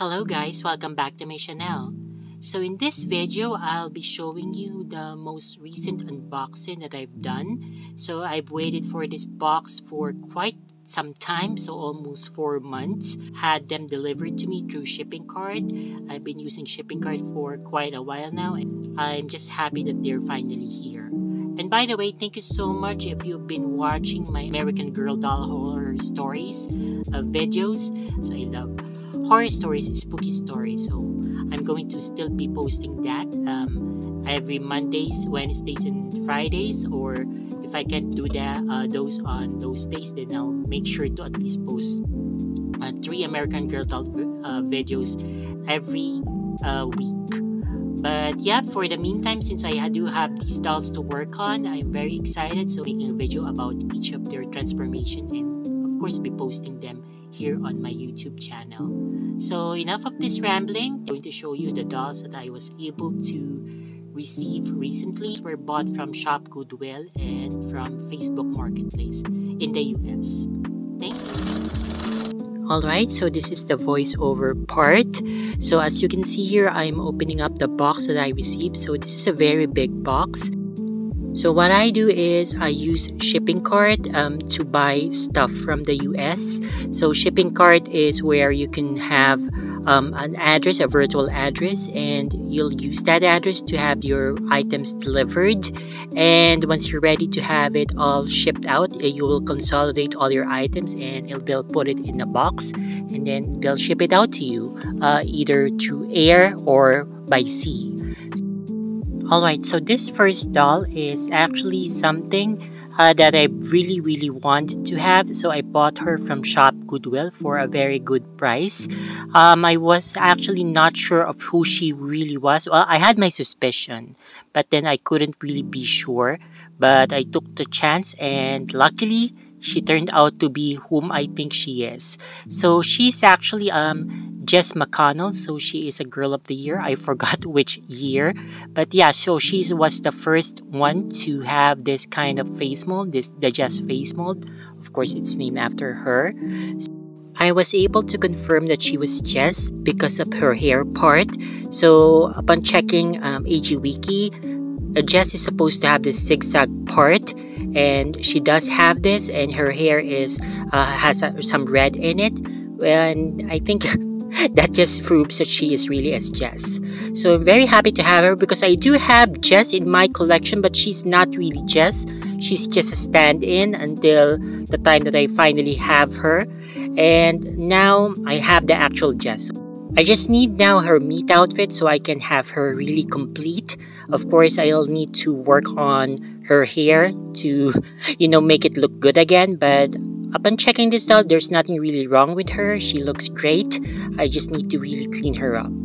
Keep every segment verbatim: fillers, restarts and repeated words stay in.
Hello guys, welcome back to my channel. So in this video, I'll be showing you the most recent unboxing that I've done. So I've waited for this box for quite some time, so almost four months. Had them delivered to me through shipping cart. I've been using shipping cart for quite a while now, and I'm just happy that they're finally here. And by the way, thank you so much if you've been watching my American Girl doll horror stories uh, videos. So I love horror stories, spooky stories. So I'm going to still be posting that um, every Mondays, Wednesdays, and Fridays. Or if I can't do that, uh, those on those days, then I'll make sure to at least post uh, three American Girl doll uh, videos every uh, week. But yeah, for the meantime, since I do have these dolls to work on, I'm very excited. So making a video about each of their transformation and of course be posting them here on my YouTube channel. So enough of this rambling. I'm going to show you the dolls that I was able to receive recently. Were bought from Shop Goodwill and from Facebook Marketplace in the U S. Thank you. Alright, so this is the voiceover part. So as you can see here, I'm opening up the box that I received. So this is a very big box. So what I do is I use shipping cart um, to buy stuff from the U S. So shipping cart is where you can have um, an address, a virtual address, and you'll use that address to have your items delivered. And once you're ready to have it all shipped out, you will consolidate all your items and they'll put it in a box and then they'll ship it out to you uh, either through air or by sea. Alright, so this first doll is actually something uh, that I really really wanted to have. So I bought her from Shop Goodwill for a very good price. Um, I was actually not sure of who she really was. Well, I had my suspicion, but then I couldn't really be sure. But I took the chance and luckily she turned out to be whom I think she is. So she's actually um Jess McConnell, so she is a Girl of the Year. I forgot which year, but yeah, so she was the first one to have this kind of face mold, this the Jess face mold. Of course, it's named after her. I was able to confirm that she was Jess because of her hair part. So upon checking um, A G Wiki, uh, Jess is supposed to have this zigzag part, and she does have this, and her hair is uh, has uh, some red in it, and I think that just proves that she is really as Jess. So I'm very happy to have her because I do have Jess in my collection, but she's not really Jess. She's just a stand-in until the time that I finally have her. And now I have the actual Jess. I just need now her meat outfit so I can have her really complete. Of course, I'll need to work on her hair to, you know, make it look good again. But upon checking this doll, there's nothing really wrong with her. She looks great. I just need to really clean her up.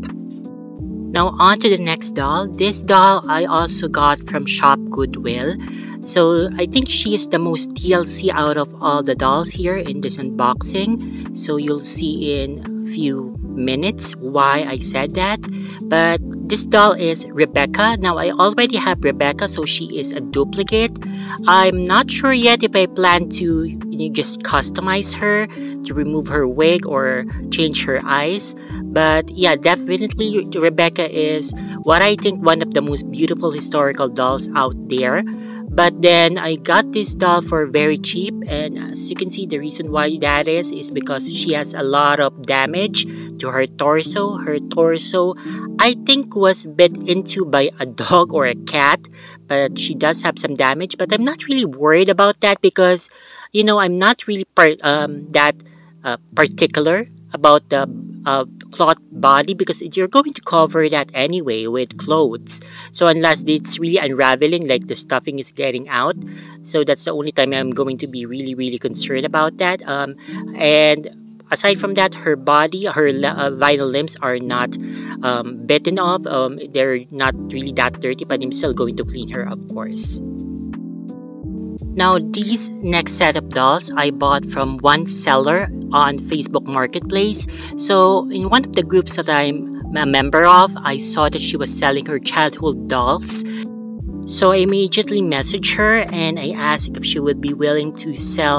Now on to the next doll. This doll I also got from Shop Goodwill. So I think she is the most T L C out of all the dolls here in this unboxing. So you'll see in a few minutes why I said that. But this doll is Rebecca. Now I already have Rebecca, so she is a duplicate. I'm not sure yet if I plan to you know, just customize her to remove her wig or change her eyes. But yeah, definitely Rebecca is what I think one of the most beautiful historical dolls out there. But then I got this doll for very cheap, and as you can see, the reason why that is is because she has a lot of damage to her torso. Her torso, I think, was bit into by a dog or a cat, but she does have some damage. But I'm not really worried about that because, you know, I'm not really part um that uh, particular about the uh, cloth body because you're going to cover that anyway with clothes. So unless it's really unraveling, like the stuffing is getting out, so that's the only time I'm going to be really really concerned about that. Um, and aside from that, her body, her uh, vital limbs are not um, bitten off. Um, they're not really that dirty, but I'm still going to clean her, of course. Now, these next set of dolls I bought from one seller on Facebook Marketplace. So, in one of the groups that I'm a member of, I saw that she was selling her childhood dolls. So, I immediately messaged her and I asked if she would be willing to sell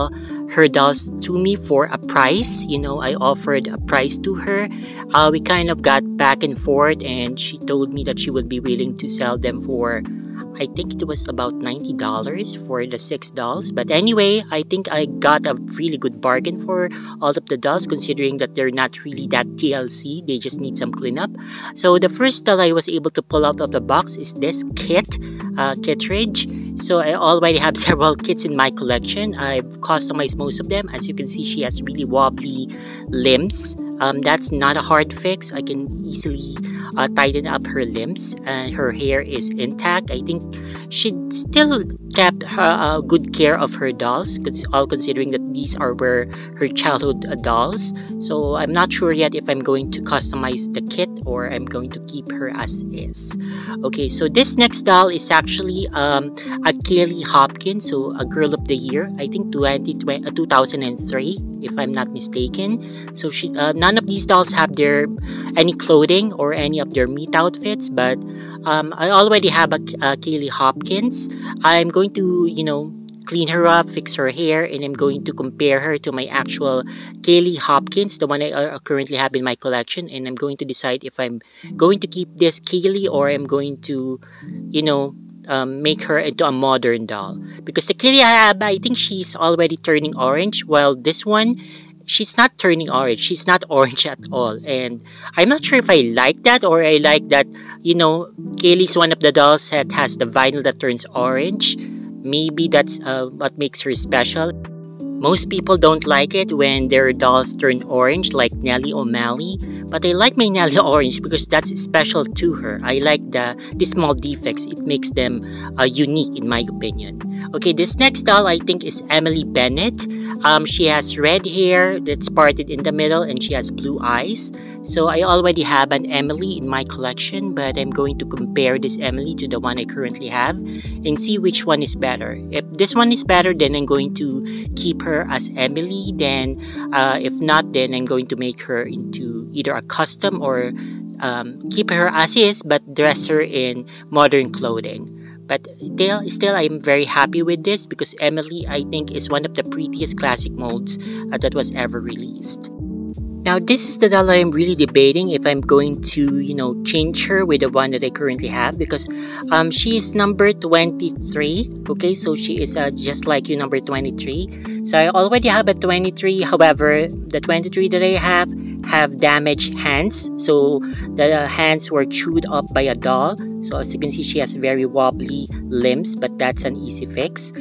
her dolls to me for a price. You know, I offered a price to her. Uh, we kind of got back and forth, and she told me that she would be willing to sell them for, I think it was about ninety dollars for the six dolls. But anyway, I think I got a really good bargain for all of the dolls, considering that they're not really that T L C. They just need some cleanup. So the first doll I was able to pull out of the box is this kit, uh, Kittredge. So I already have several kits in my collection. I've customized most of them. As you can see, she has really wobbly limbs. Um, that's not a hard fix. I can easily uh, tighten up her limbs, and her hair is intact. I think she still kept her, uh, good care of her dolls, all considering that these are were her childhood uh, dolls. So I'm not sure yet if I'm going to customize the kit or I'm going to keep her as is. Okay, so this next doll is actually um, a Kaylee Hopkins, so a Girl of the Year. I think twenty, two thousand three, if I'm not mistaken. So she, uh, none of these dolls have their any clothing or any of their meat outfits, but um, I already have a, a Kaylee Hopkins. I'm going to, you know, clean her up, fix her hair, and I'm going to compare her to my actual Kaylee Hopkins, the one I uh, currently have in my collection, and I'm going to decide if I'm going to keep this Kaylee or I'm going to, you know, um, make her into a modern doll. Because the Kaylee I have, I think she's already turning orange, while this one, she's not turning orange. She's not orange at all. And I'm not sure if I like that or I like that, you know, Kaylee's one of the dolls that has the vinyl that turns orange. Maybe that's uh, what makes her special. Most people don't like it when their dolls turn orange, like Nellie O'Malley, but I like my Nellie orange because that's special to her. I like the, the small defects. It makes them uh, unique in my opinion. Okay, this next doll I think is Emily Bennett. Um, she has red hair that's parted in the middle and she has blue eyes. So I already have an Emily in my collection, but I'm going to compare this Emily to the one I currently have and see which one is better. If this one is better, then I'm going to keep her as Emily. Then uh, if not, then I'm going to make her into either a custom or um, keep her as is but dress her in modern clothing. But still, still, I'm very happy with this because Emily, I think, is one of the prettiest classic molds uh, that was ever released. Now, this is the doll I'm really debating if I'm going to, you know, change her with the one that I currently have because um, she is number twenty-three. Okay, so she is uh, just like you, number twenty-three. So I already have a twenty-three. However, the twenty-three that I have have damaged hands. So the hands were chewed up by a doll. So as you can see, she has very wobbly limbs, but that's an easy fix.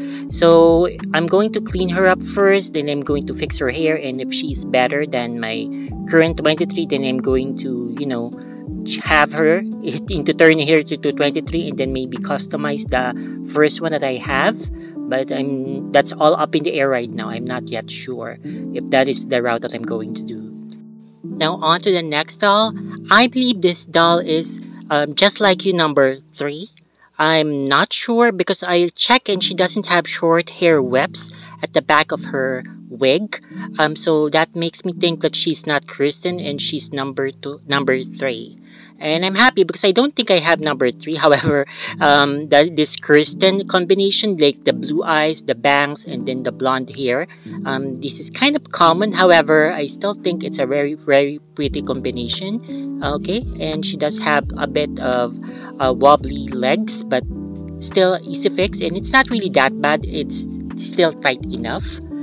So I'm going to clean her up first, then I'm going to fix her hair, and if she's better than my current twenty-three, then I'm going to, you know, have her into turn here to, to twenty-three and then maybe customize the first one that I have. But I'm that's all up in the air right now. I'm not yet sure if that is the route that I'm going to do. Now on to the next doll. I believe this doll is um, just like you, number three. I'm not sure because I checked and she doesn't have short hair whips at the back of her wig. Um, so that makes me think that she's not Kristen and she's number two, number three. And I'm happy because I don't think I have number three. However, um, the, this Kristen combination, like the blue eyes, the bangs, and then the blonde hair, um, this is kind of common. However, I still think it's a very, very pretty combination. Okay, and she does have a bit of uh, wobbly legs, but still easy fix. And it's not really that bad. It's still tight enough.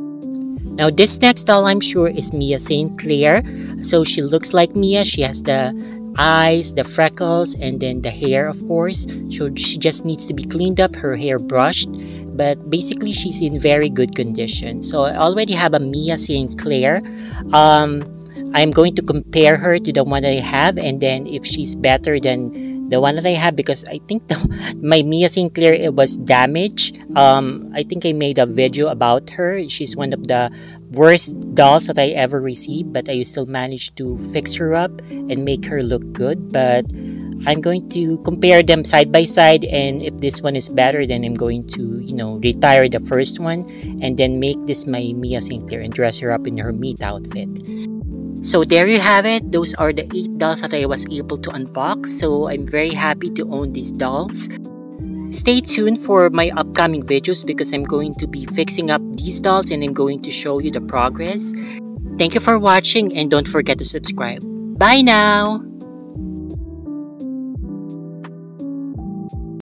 Now, this next doll, I'm sure, is Mia Saint Clair. So she looks like Mia. She has the eyes, the freckles, and then the hair, of course. So she just needs to be cleaned up, her hair brushed, but basically she's in very good condition. So I already have a Mia Saint Clair. Um, I'm going to compare her to the one that I have, and then if she's better than the one that I have, because I think the, my Mia Saint Clair, it was damaged. Um, I think I made a video about her. She's one of the worst dolls that I ever received, but I still managed to fix her up and make her look good. But I'm going to compare them side by side, and if this one is better, then I'm going to, you know, retire the first one and then make this my Mia Saint Clair and dress her up in her meat outfit. So there you have it. Those are the eight dolls that I was able to unbox. So I'm very happy to own these dolls. Stay tuned for my upcoming videos because I'm going to be fixing up these dolls and I'm going to show you the progress. Thank you for watching and don't forget to subscribe. Bye now!